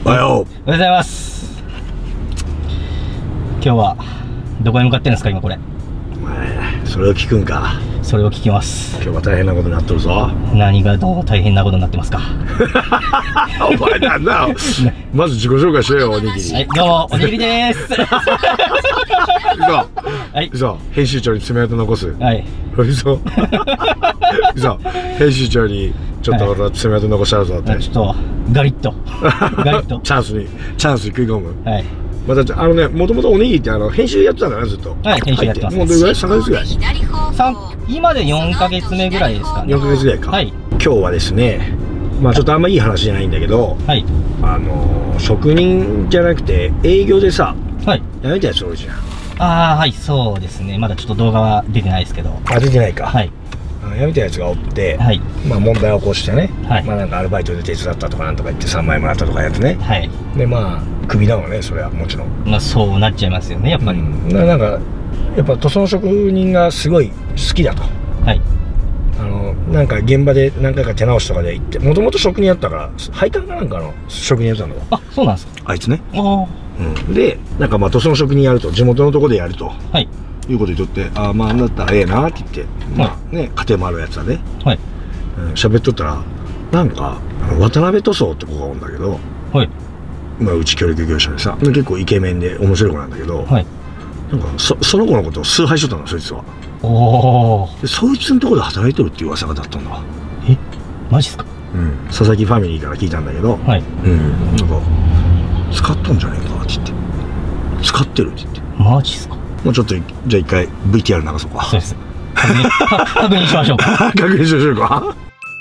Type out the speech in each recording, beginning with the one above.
おはよう。 おはようございます。今日はどこに向かってるんですか今これ。 お前それを聞くんか。 それを聞きます。 今日は大変なことになっとるぞ。 何がどう大変なことになってますか。 お前なんだまず自己紹介してよ。おにぎり。 はい、どうもおにぎりです。 はい、嘘。編集長に爪痕残す。 はい。 嘘。嘘。編集長にちょっと爪痕残しちゃうぞって。 ちょっとガリッとガリッとチャンスに食い込む。 はい。 またもともとおにぎりって編集やってたんだなずっと。 はい、編集やってます。 もうどれぐらい？3ヶ月ぐらい？ 今で4ヶ月目ぐらいですかね。 4ヶ月ぐらいか。はい。今日はですね、まあちょっとあんまいい話じゃないんだけど、はい。職人じゃなくて営業でさ、はい。やめたやつ多いじゃん。ああ、はい、そうですね。まだちょっと動画は出てないですけど。 あ、出てないか。 はい。 やめたやつがおって、はい。まあ問題を起こしてね、はい。まあなんかアルバイトで手伝ったとかなんとか言って3万円もらったとかやつね。はい。でまあクビだもんね、それはもちろん。まあそうなっちゃいますよね、やっぱり。なんかやっぱ塗装職人がすごい好きだと。はい。なんか現場で何回か手直しとかで行って、もともと職人やったから配管かなんかの職人やったんだよ。あ、そうなんですか。あいつね。ああ。でなんかまあ塗装の職人やると、地元のとこでやると。はい。いうこと言っとって、ああまあだったらええなって言って、まあね家庭もあるやつはね。はい。喋っとったらなんか渡辺塗装って子がおるんだけど。はい。まあうち協力業者でさ、結構イケメンで面白い子なんだけど。はい。なんかその子のことを崇拝しとったの、そいつは。おお。でそいつのところで働いてるっていう噂がだったんだ。え、マジっすか。うん、佐々木ファミリーから聞いたんだけど、はい。うん、なんか使ったんじゃねえかって言って、使ってるって言って。マジっすか。もうちょっとじゃあ一回 VTR 流そうか。そうです。確認しましょうか。確認しましょうか。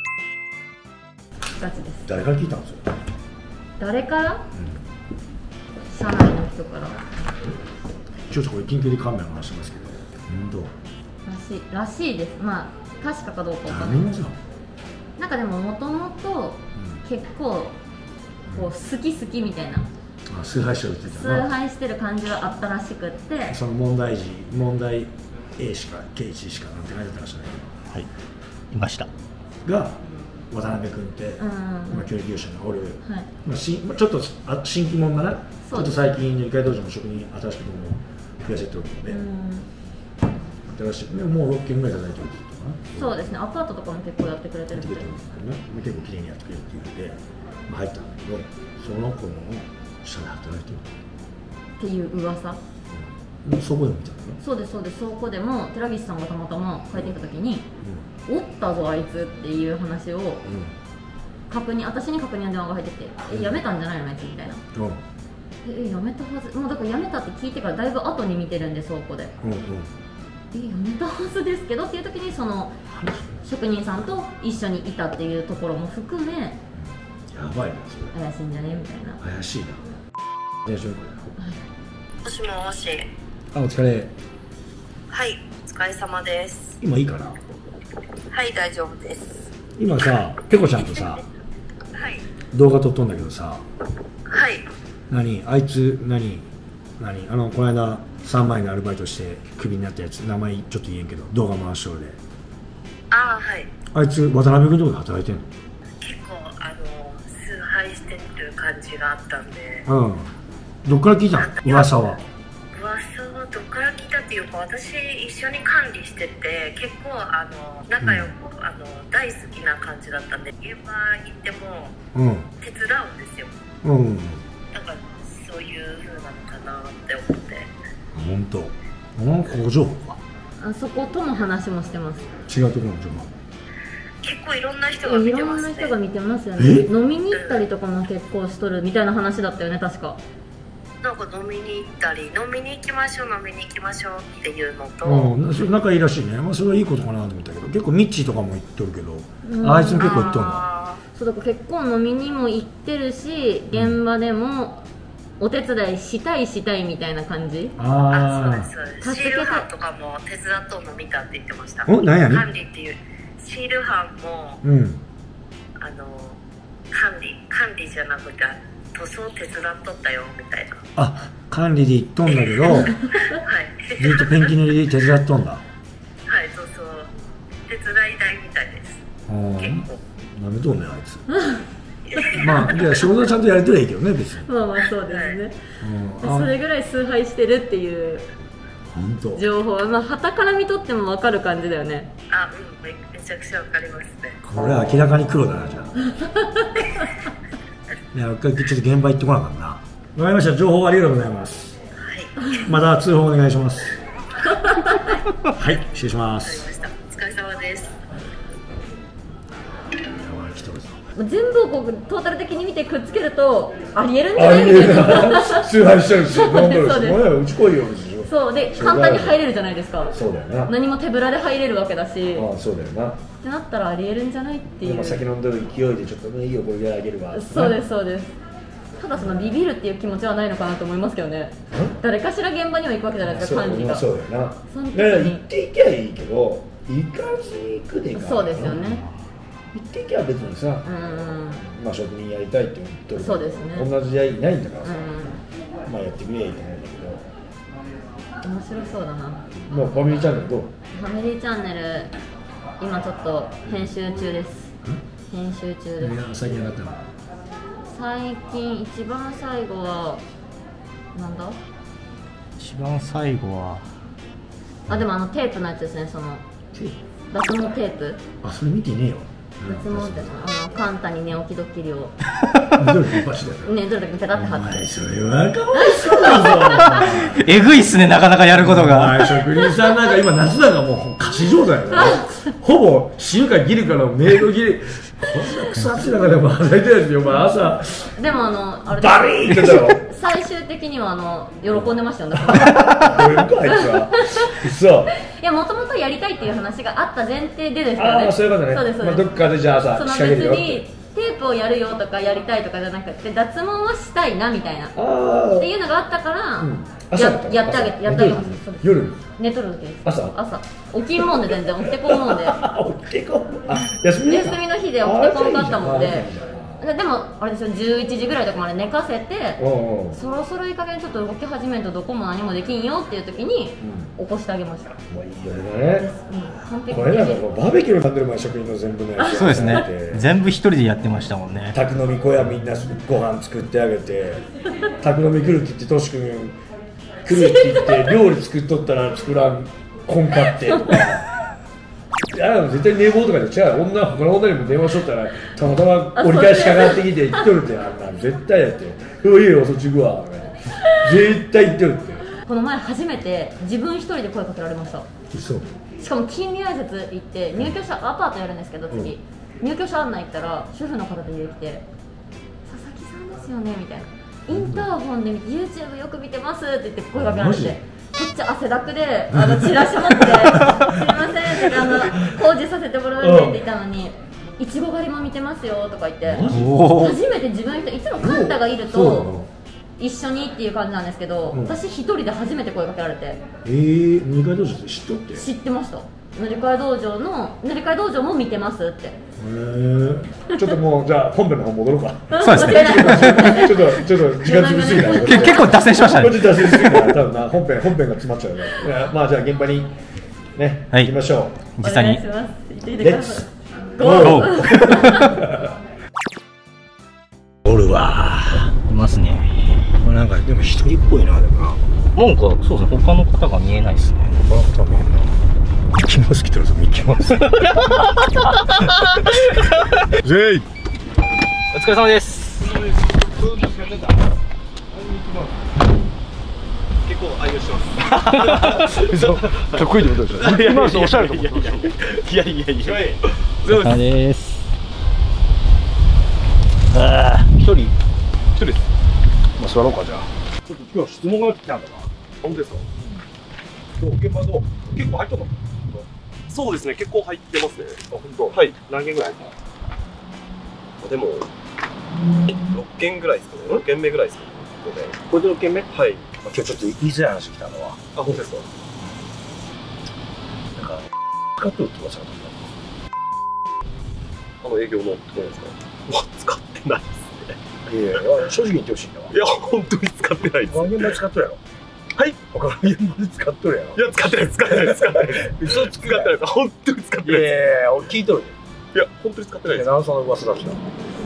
誰から聞いたんですよ。 誰から？社内の人から。 ちょっとこれ緊急でカメラ回してますけど、どう？ らしいです。まあ確かかどうかわかんない。なんかでももともと結構こう好きみたいな。 崇拝してるって言ってたな。 崇拝してる感じがあったらしくって。 その問題 A しか K1 しかなんて書いてたらしいね。はい。いました。が渡辺君って今協力業者におる。はい。まあちょっと新規者だな。ちょっと最近二階道場の職人新しくも増やしてっておるので。新しいもう6件ぐらいいただいてるってことかな。 そうですね。アパートとかも結構やってくれてるみたいです。 結構綺麗にやってくれるっていうので入ったんだけど、その子の下で働いてるっていう噂。 そこでも見たの？ そうです。そこでも寺岸さんがたまたま帰ってきた時に「おったぞあいつ」っていう話を私に確認の電話が入ってきて「辞めたんじゃないのあいつ」みたいな。辞めたはず、もうだから辞めたって聞いてからだいぶ後に見てるんで倉庫で。辞めたはずですけどっていう時にその職人さんと一緒にいたっていうところも含め、やばいなそれ。 怪しいんじゃねみたいな。 怪しいな。 もしもし。 あ、お疲れ。 はい、お疲れ様です。 今いいかな？ はい、大丈夫です。 今さ、ペコちゃんとさ、はい、動画撮っとんだけどさ、 はい。 あいつこの間3万円のアルバイトしてクビになったやつ、名前ちょっと言えんけど動画回しとるで。 ああ、はい。 あいつ渡辺君のとこで働いてんの？ 結構崇拝してる感じがあったんで。 うん。どっから聞いたの？噂はどっから聞いたっていうか、私一緒に管理してて結構仲良く、大好きな感じだったんで、現場行っても手伝うんですよ。だからそういう風なのかなって思って。 本当？工場か。 そことも話もしてます。 違うところの情報。 結構いろんな人が見てますね。 いろんな人が見てますよね。飲みに行ったりとかも結構しとるみたいな話だったよね、確か。 なんか飲みに行ったり、飲みに行きましょうっていうのと、 仲いいらしいね。まあそれはいいことかなと思ったけど、結構ミッチーとかも行っとるけど、あいつも結構行っとんだ。 そうだから結構飲みにも行ってるし、現場でもお手伝いしたいみたいな感じ。 そうです。シール班とかも手伝っとんの見たって言ってました。 何やねん。 管理っていうシール班も、管理じゃなくて塗装手伝っとったよみたいな。 あ、管理で行っとんだけど、はい、ずっとペンキ塗りで手伝っとんだ。はい、 そう手伝いたいみたいです。結構なめとんねんあいつ。 いまあじゃあ仕事はちゃんとやれてりゃいいけどね、別に。 まあまあそうですね、それぐらい崇拝してるっていう情報は、まあ傍から見とっても分かる感じだよね。 あ、うん、めちゃくちゃ分かりますね。 これは明らかに黒だな、じゃあ。いや、ちょっと現場行ってこなかったな。わかりました、情報ありがとうございます。はい。また通報お願いします。はい、失礼します。 お疲れ様です。 全部をこうトータル的に見てくっつけるとありえるんじゃないみたいな。 崇拝してるし、なんだろう、うち来いよ。 そうで簡単に入れるじゃないですか。 そうだよな。 何も手ぶらで入れるわけだし。 ああ、そうだよな。 ってなったらありえるんじゃないっていう。 でも酒飲んでる勢いでちょっとね、いいよこれやらげるわ。 そうですそうです。ただそのビビるっていう気持ちはないのかなと思いますけどね。誰かしら現場には行くわけじゃないですか、管理が。そうだよな。だから行っていきゃいいけど、行かずに行くでいいから。そうですよね。行っていきゃ別にさ、まあ職人やりたいって言ってる。そうですね。同じやいないんだからさ、まあやってみりゃいいと思うんだけど。面白そうだな。もうファミリーチャンネルどう？ファミリーチャンネル今ちょっと編集中です。編集中です。最近上がったの？最近一番最後はなんだ？一番最後はでもテープのやつですね。その脱毛テープ。あ、それ見てねえよ。脱毛ってカンタに寝起きドッキリをどれだけペタって貼って。それはかわいそうだぞ。えぐいっすね、なかなかやることが。職人さんなんか今夏だからもう仮死状態だよ。ほぼ死ぬかギルからメイドギル。こんな草津の中でも働いてるんですよ、お前朝。でもあれバリーってだろ。最終的には喜んでましたよ。どういうかあいつは。そう。いや、もともとやりたいっていう話があった前提でですからね。ああ、そういうことね。そうですそうです。どっかでじゃあさ、仕掛けるよって。別にテープをやるよとかやりたいとかじゃなくて、脱毛はしたいなみたいなっていうのがあったからやってあげます。夜寝とる時です。朝起きんもんで、全然起きてこんもんで。起きてこん。休みの日で起きてこんかったもんで。でもあれですよ、11時ぐらいとかまで寝かせて、そろそろいい加減ちょっと動き始めるとどこも何もできんよっていう時に起こしてあげました。もういいよね。これなんかバーベキューの食べる前、職員の全部ね。そうですね、全部一人でやってましたもんね。宅飲み小屋みんなご飯作ってあげて、宅飲み来るって言ってトシ君来るって言って料理作っとったら作らんこんかってとか。いや、絶対寝坊とかで違う。他の女にも電話しとったらたまたま折り返しかかってきて言っとるって。あんな絶対やって「いいよそっち行くわ」絶対言ってるって。この前初めて自分一人で声かけられました。そう。しかも金利挨拶行って入居者アパートやるんですけど、次入居者案内行ったら主婦の方で出てきて「佐々木さんですよね」みたいな「インターホンで見て YouTube よく見てます」って言って声かけられて。こっち汗だくでチラシ持って「すいません」って工事させてもらうんでって言ったのに「いちご狩りも見てますよ」とか言って、初めて自分いつもカンタがいると一緒にっていう感じなんですけど、私一人で初めて声かけられて。塗り替え道場って知っとって？知ってました。塗り替え道場も見てますって。ちょっともうじゃあ本編の方戻ろうか。そうですね。ちょっと時間潰しすぎた。結構脱線しましたね。脱線しすぎた。多分な本編が詰まっちゃうね。まあじゃあ現場にね行きましょう。実際に。レッツゴー。おるわ。いますね。なんかでも一人っぽいな。でもな。なんかそうですね。他の方が見えないですね。他の方は見えない。ミッキーマウス来てるぞ、ミッキーマウス。ゼイ。お疲れ様です。結構愛用してます。かっこいいってことでしょ。ミッキーマウスおしゃれと思って。いや。お疲れです。一人です。まあ座ろうかじゃあ。ちょっと今日質問が来たんだな。本当ですか。現場どう？結構入ったの？そうですね、結構入ってますね。あ、本当。はい。何件ぐらい？でも6件ぐらいですかね。6件目ぐらいですかね。これで6件目？はい。今日ちょっと言いづらい話来たのは。あ、本当ですか。なんか使ってるって噂があった。営業のところですか。使ってないですね。いや正直言ってほしいんだわ。いや本当に使ってないです。現場使っとるやろ。はい。他の現場で使っとるやろ。いや使ってない。嘘つくがってない。本当に使ってない。いや俺聞いとる。いや本当に使ってないです。長さの噂だしな。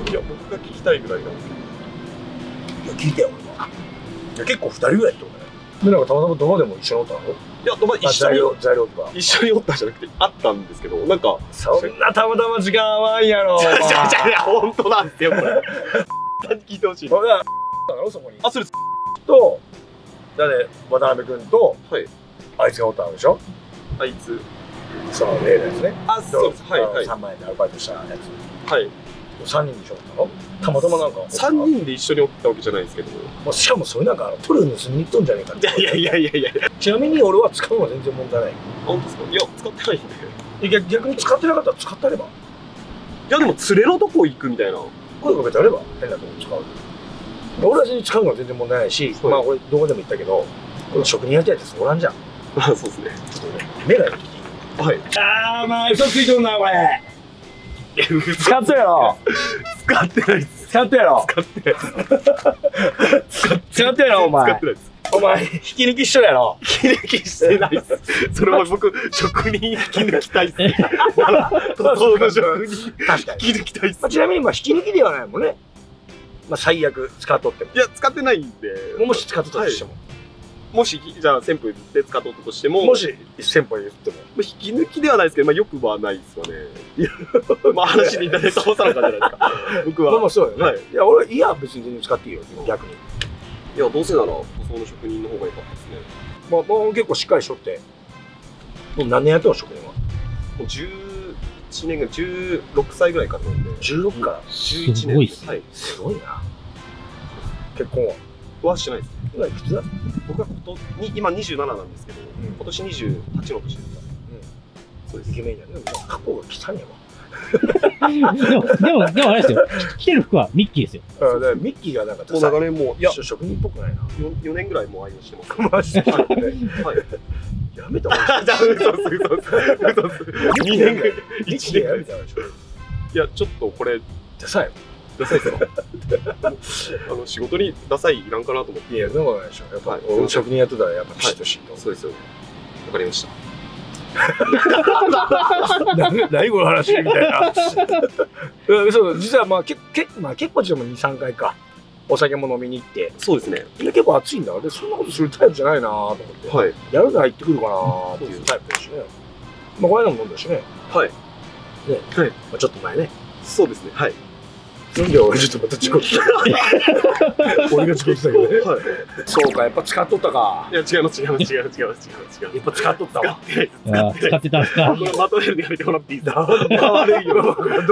いや、僕が聞きたいぐらいなんですけど。いや、聞いてよ、俺は。いや、結構2人ぐらいってことだよ。で、なんかたまたま土間でも一緒におったの？ いや、土間一緒に材料とか。 一緒におったんじゃなくて、あったんですけど、なんか。 そんなたまたま時間合わんやろ。 いや、本当なんですよ、これ。何聞いてほしいの？ だろ、そこに。 あ、それと、誰、渡辺君と、 はい。 あいつがおったんでしょ？ あいつ。 その例のやつね。 あ、そうです。はい、はい。 3万円でアルバイトしたやつ。 はい。 3人で一緒だったの？たまたまなんか。 3人で一緒におったわけじゃないんですけど。 しかもそれなんか、トル盗みに行っとんじゃねえかって。 いや。 ちなみに俺は使うのは全然問題ない。 本当ですか？いや、使ってないんで。逆に使ってなかったら使ってれば。 いや、でも連れのとこ行くみたいな。 声かけてあれば変なとこ使う。俺は全然使うのは全然問題ないし、まあ俺動画でも言ったけど、この職人やりたいってそうなんじゃん。 そうですね。 ちょっとね、目がいい。はい。あー、まあ嘘ついとんな、これ。使ってやろ。 使ってないです。 使ってやろ。 使ってない。 使ってやろ、お前。 使ってないです。 お前、引き抜きしとるやろ。 引き抜きしてないです。それは僕、職人引き抜きたいっす。塗装の職人、 確かに。 引き抜きたいっす。 ちなみに、まあ、引き抜きではないもんね。まあ、最悪、使っとっても。 いや、使ってないんで。 もし使っとったとしても。 もし、じゃあ、扇風で使っとったとしても。 もし、扇風言っても。 引き抜きではないですけど、まあ、よくはないですよね。いや、まあ、話でいただいたおさらかじゃないですか。僕は。 まあ、そうだよね。いや、俺、いや、別に全然使っていいよ、逆に。 いや、どうせなら塗装の職人の方が良かったですね。 まあ、もう結構しっかりしとって。もう何年やってんの、職人は。もう11年ぐらい、16歳ぐらいからなんで。 16から 11年。 すごいっす。 はい。 すごいな。結婚はしてないです。 今いくつだ？ 僕は今27なんですけど、今年28の年です。 そうです。イケメンじゃん。でも、過去が汚ねえわ。 でもあれですよ。着てる服はミッキーですよ。 ミッキーがなんかもう長年もう、いや、 職人っぽくないな。 4年ぐらいもう愛用してます。 マジで。 はい。 やめた方がいい。 じゃあ、嘘っす。2年ぐらい。 1年やめたでしょ。 いや、ちょっとこれ、 ダサい。 ダサいですか？仕事にダサいいらんかなと思って。 いや、そんなことないでしょ。やっぱ、俺職人やってたらやっぱピシッとしんと。 そうですよね。わかりました。 何この話みたいな。そう、実はまあ結構でも2、3回か。お酒も飲みに行って。 そうですね。 結構暑いんだ。で、そんなことするタイプじゃないなと思って。はい。やるなら行ってくるかなっていうタイプですしね。まあ、この間も飲んだしね。 はい。 ね。はい。ちょっと前ね。 そうですね。はい。 なんで俺ちょっとまた事故ってた俺が事故ってたけどね。はい。そうか、やっぱ使っとったか。 いや、違います。やっぱ使っとったわ。 使ってたんすか。 これまとめるのやめてもらっていいですか。悪いよ。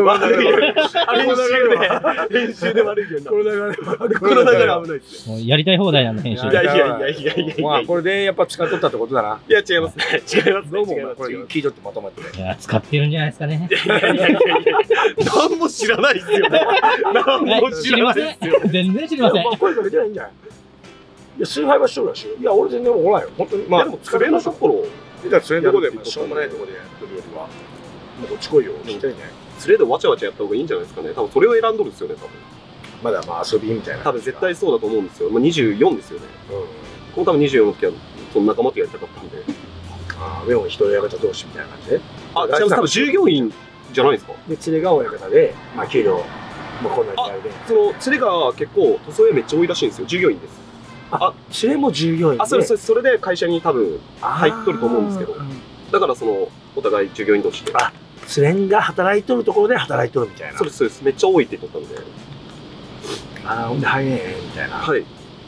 編集で悪いよ。この流れ危ないです。 もうやりたい放題なんだ、編集。 いや。 まあ、これでやっぱ使っとったってことだな。 いや、違いますね。違います。 どうも、これ聞いとってまとまって。 いや、使ってるんじゃないですかね。 いや。何も知らないですよね。何も知らないですよ。 全然知りません。 声かけてないんじゃない？いや、崇拝はしとるらしいよ。いや、俺全然おらんよ。本当に。まあ、でも、連れのところ、連れのところで、しょうもないところでやってるよりは、もうこっち来いよ、聞きたいんじゃない？連れでわちゃわちゃやった方がいいんじゃないですかね。多分それを選んどるんですよね、多分。 まだまあ遊びみたいな。 多分絶対そうだと思うんですよ。まあ24ですよね。この多分24の時は、その仲間とやりたかったんで。 ああ、でも一人親方同士みたいな感じで。 あ、多分従業員じゃないですか。 で、連れが親方で、まあ給料、まあこんな時代で。 その連れが結構、塗装屋めっちゃ多いらしいんですよ。従業員です。 あ、連れも従業員で。 あ、それで会社に多分入っとると思うんですけど。だからその、お互い従業員同士で。 あ、連れが働いとるところで働いとるみたいな。 そうです。めっちゃ多いって言っとったんで。 ああ、ほんで入れねえみたいな。 はい。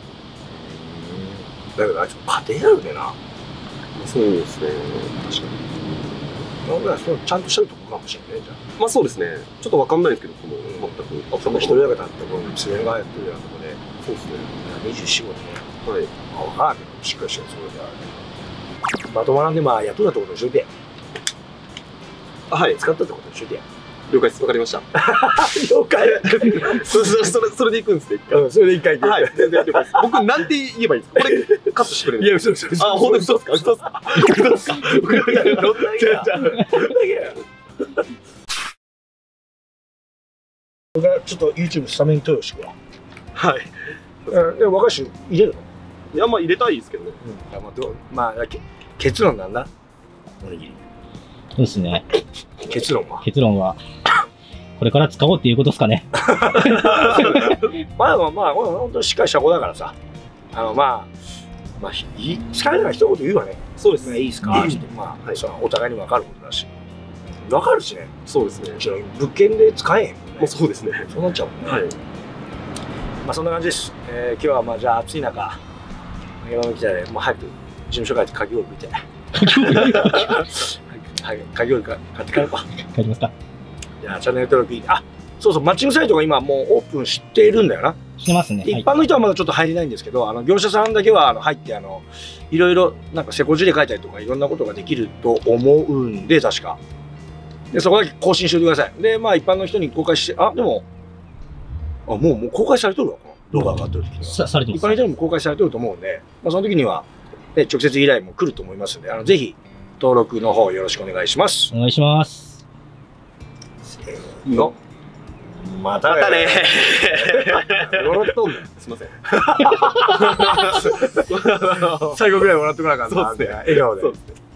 だけどあいつ家庭あるでな。 そうですね。確かに。 ちゃんとしたるとこかもしれないじゃん。 まあそうですね。ちょっとわかんないですけど、全く。 そんな一人親方ってこの連れがやってるようなとこで。 そうですね。 24、5でね。 はい。 わからんけど、しっかりしてるつもりである。まとまらんで、まあ雇ったってことにしといて。 はい。 使ったってことにしといて。 了解です。わかりました。 了解。 それで行くんですね。 それで一回行く。 はい。全然了解です。僕なんて言えばいいんですか。これカットしてくれる。 いや、嘘。 あ、本当に嘘ですか。嘘ですか。嘘ですか。どんだけや。どんだけや。 僕がちょっと YouTube スタメン投与してくわ。 はい。 でも若い人入れるの？ いや、まあ入れたいですけどね。 まあ結論なんだ。おにぎり。 そうですね。 結論はこれから使おうっていうことですかね。 まあ本当にしっかりした子だからさ、まあ使えない一言言うわね。そうですね、いいですかって、まあお互いに分かることだし、分かるしね。そうですね。物件で使えへんもんね。そうですね。そうなっちゃうもんね。はい。まあそんな感じです。今日はまあじゃあ暑い中、山の来たでもう早く事務所帰ってかき氷食いて。かき氷買って帰ろうか。 帰りますか。 じゃあチャンネル登録、そうそう、マッチングサイトが今もうオープンしているんだよな。 してますね。 一般の人はまだちょっと入れないんですけど、業者さんだけは入っていろいろなんかせこ字で書いたりとかいろんなことができると思うんで、確か。で、そこだけ更新しておいてください。で、まあ一般の人に公開して、でも、もう公開されてるわ、この動画が上がってる時には。 されてます。 一般の人にも公開されてると思うんで、まあその時には、直接依頼も来ると思いますので、ぜひ登録の方よろしくお願いします。 お願いします。 いいよ。またね。笑っとんねん。すみません。最後ぐらい笑ってこなかった。笑顔で。